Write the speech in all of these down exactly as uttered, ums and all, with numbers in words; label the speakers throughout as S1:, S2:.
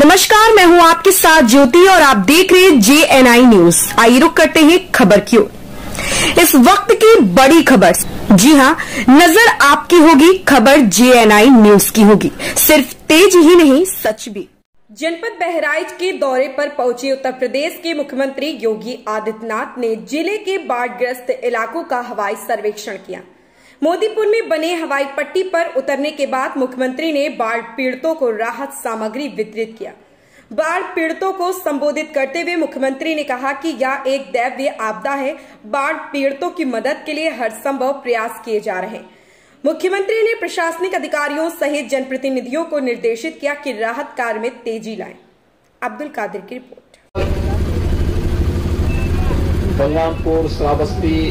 S1: नमस्कार, मैं हूं आपके साथ ज्योति और आप देख रहे हैं जे एन आई न्यूज। आइए रुक करते हैं खबर की ओर। इस वक्त की बड़ी खबर, जी हां, नजर आपकी होगी, खबर जे एन आई न्यूज की होगी। सिर्फ तेज ही नहीं, सच भी। जनपद बहराइच के दौरे पर पहुंचे उत्तर प्रदेश के मुख्यमंत्री योगी आदित्यनाथ ने जिले के बाढ़ग्रस्त इलाकों का हवाई सर्वेक्षण किया। मोदीपुर में बने हवाई पट्टी पर उतरने के बाद मुख्यमंत्री ने बाढ़ पीड़ितों को राहत सामग्री वितरित किया। बाढ़ पीड़ितों को संबोधित करते हुए मुख्यमंत्री ने कहा कि यह एक दैवीय आपदा है। बाढ़ पीड़ितों की मदद के लिए हर संभव प्रयास किए जा रहे हैं। मुख्यमंत्री ने प्रशासनिक अधिकारियों सहित जनप्रतिनिधियों को निर्देशित किया कि राहत कार्य में तेजी लाएं। अब्दुल कादिर की रिपोर्ट।
S2: बलरामपुर, श्रावस्ती,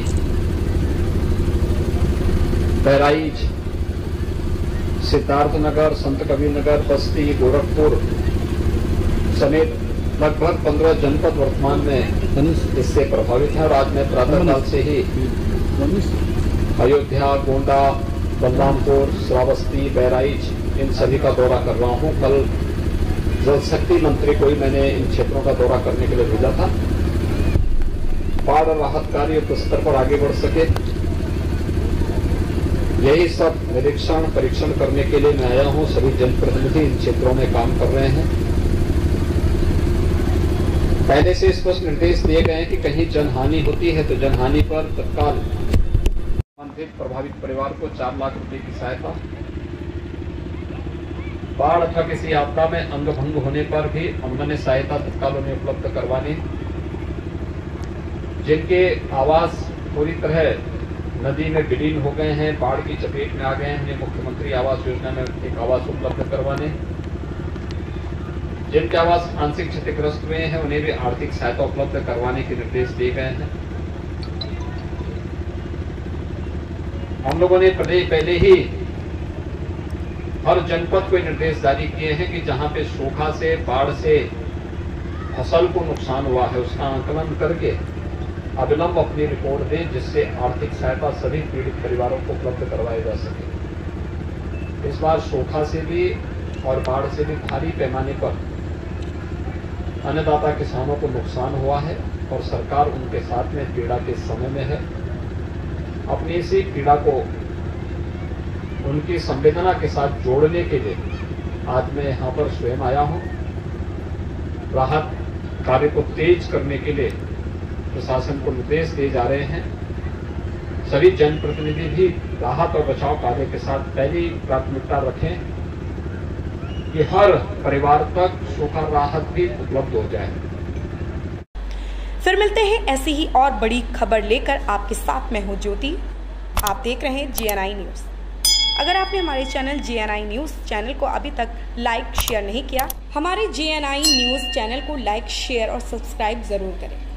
S2: बहराइच, सिद्धार्थनगर, संत कबीरनगर, बस्ती, गोरखपुर समेत लगभग पंद्रह जनपद वर्तमान में इससे प्रभावित है। और आज मैं प्रातःकाल से ही अयोध्या, गोंडा, बलरामपुर, श्रावस्ती, बहराइच इन सभी का दौरा कर रहा हूं। कल जल शक्ति मंत्री को ही मैंने इन क्षेत्रों का दौरा करने के लिए भेजा था। बाढ़ और राहत कार्य युद्ध स्तर पर आगे बढ़ सके, यही सब निरीक्षण परीक्षण करने के लिए मैं आया हूं। सभी जनप्रतिनिधि इन क्षेत्रों में काम कर रहे हैं। पहले से स्पष्ट निर्देश दिए गए हैं कि कहीं जनहानि होती है तो जनहानि पर तत्काल संबंधित प्रभावित परिवार को चार लाख रुपए की सहायता, बाढ़ अथवा किसी आपदा में अंग भंग होने पर भी अन्य सहायता तत्काल उन्हें उपलब्ध करवाने, जिनके आवास पूरी तरह नदी में विलीन हो गए हैं, बाढ़ की चपेट में आ गए हैं, उन्हें मुख्यमंत्री आवास योजना में एक आवास उपलब्ध करवाने, जिनके आवास आंशिक क्षतिग्रस्त हुए हैं उन्हें भी आर्थिक सहायता उपलब्ध करवाने के निर्देश दिए गए हैं। हम लोगों ने पहले ही हर जनपद को निर्देश जारी किए हैं कि जहां पे सूखा से, बाढ़ से फसल को नुकसान हुआ है उसका आंकलन करके अविलंब अपनी रिपोर्ट दें, जिससे आर्थिक सहायता सभी पीड़ित परिवारों को उपलब्ध करवाई जा सके। इस बार सूखा से भी और बाढ़ से भी भारी पैमाने पर अन्नदाता किसानों को नुकसान हुआ है और सरकार उनके साथ में पीड़ा के समय में है। अपनी इसी पीड़ा को उनकी संवेदना के साथ जोड़ने के लिए आज मैं यहाँ पर स्वयं आया हूँ। राहत कार्य को तेज करने के लिए प्रशासन को निर्देश दिए जा रहे हैं। सभी जनप्रतिनिधि भी राहत और बचाव कार्य के साथ पहली प्राथमिकता रखें कि हर परिवार तक सूखा राहत भी उपलब्ध हो जाए।
S1: फिर मिलते हैं ऐसी ही और बड़ी खबर लेकर आपके साथ। मैं हूं ज्योति, आप देख रहे हैं जे एन आई न्यूज। अगर आपने हमारे channel J N I news channel को अभी तक लाइक शेयर नहीं किया, हमारे J N I news channel को लाइक शेयर और सब्सक्राइब जरूर करें।